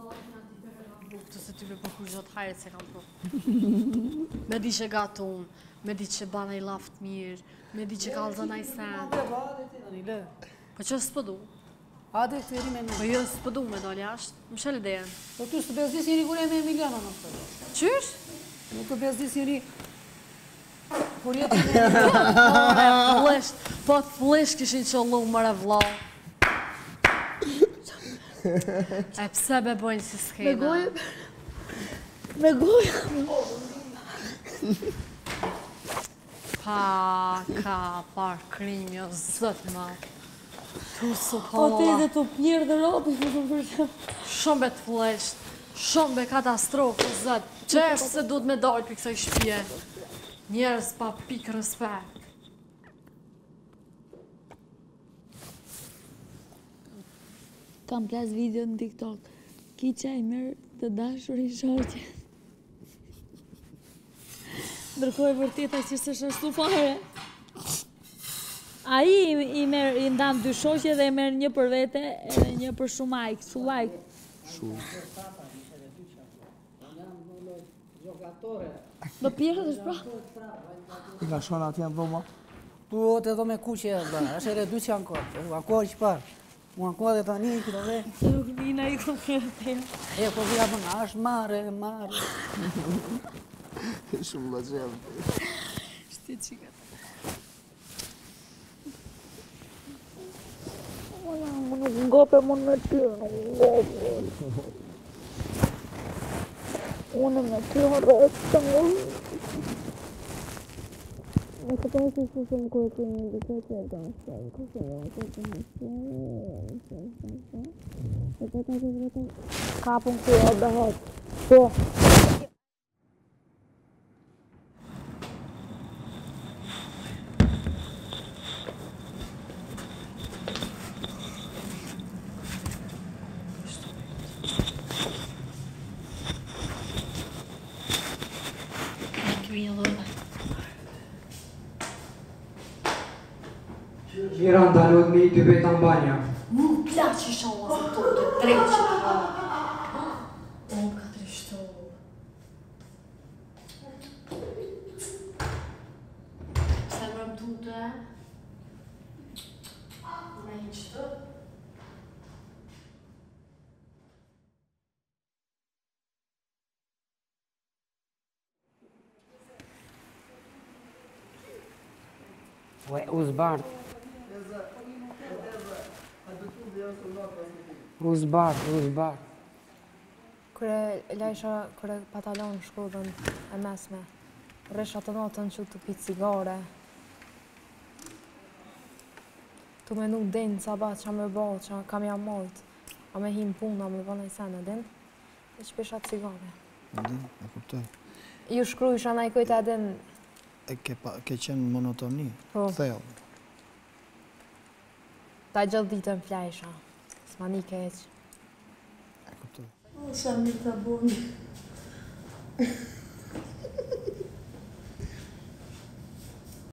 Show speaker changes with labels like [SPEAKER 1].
[SPEAKER 1] Të se tyve për kur gjatë hajret se kam pro. Me di që gatum, me di që bana i laft mirë, me di që kalza na i sen. Po që s'pëdu?
[SPEAKER 2] Hadi të jeri me në.
[SPEAKER 1] Po jo s'pëdu me dole ashtë, më shëllë idejen.
[SPEAKER 2] Po tu së të bezdis njëri kur e me Emiliana në të.
[SPEAKER 1] Qysh?
[SPEAKER 2] Nuk të bezdis njëri kur jetë me Emiliana.
[SPEAKER 1] Po të flesh kishin qëllu mëre vlau. E pse be bojnë si s'kejna?
[SPEAKER 3] Me gojë.
[SPEAKER 1] Ka par krimi o zët ma. Tu su
[SPEAKER 3] Po te
[SPEAKER 1] pola.
[SPEAKER 3] dhe të pjerë dhe ropi, që të përshë.
[SPEAKER 1] Shumë be të flesht, shumë be katastrofë o zët. Qesh se du të me dojtë për kësaj shpje. Njerës pa pikë respekt.
[SPEAKER 3] Kam plas video në TikTok. Ki qaj merë të dashur i shoqe. Ndërkoj vërteta që së shështu fare. A i ndanë dy shoqe dhe i merë një për vete edhe një për shumajk. Sulajk. Do pjerë dhe shpra.
[SPEAKER 4] I ka shona atje në dhoma.
[SPEAKER 2] Tu të edhe me kuqe e dhe, është e redu që janë kohë. Ankohë që parë. Mu ankohë dhe tani, këtë dhe.
[SPEAKER 3] Se nuk nina i këtë pjerë të e.
[SPEAKER 2] E, po vira përna, është mare.
[SPEAKER 4] Shumë la gjemë.
[SPEAKER 3] Shti qikat. Nuk ngope më në ty, nuk ngope. Unë me ty në rësë të ngope. Në të përë që shumë kërë të një dike që e të ashtë, kërë që të ashtë, kapën kërë dhe hëtë. Po.
[SPEAKER 5] Mira ndalot me i dy beta në banja.
[SPEAKER 1] Mu pla që isha unë asë të të drejtë që të ha. O, ka trishtu. Se më tute. Me i qëtë.
[SPEAKER 2] Ue, uzbart. Uzbart.
[SPEAKER 6] Kërë lajsha, kërë patalon shkodën e mesme, rresha të natën që të pitë cigare. Tu me nuk dinë sa ba që me bo, që kam jam mojtë, a me him puna me bëna i sene, din? E që pisha cigare.
[SPEAKER 4] Din, e kuptoj.
[SPEAKER 6] Ju shkrujsha na i kujta din...
[SPEAKER 4] E ke qenë monotoni, thellë.
[SPEAKER 6] Ta gjithë ditën flajsha, s'ma një keq.
[SPEAKER 4] E kuptoj.
[SPEAKER 3] O, sa mi të boni.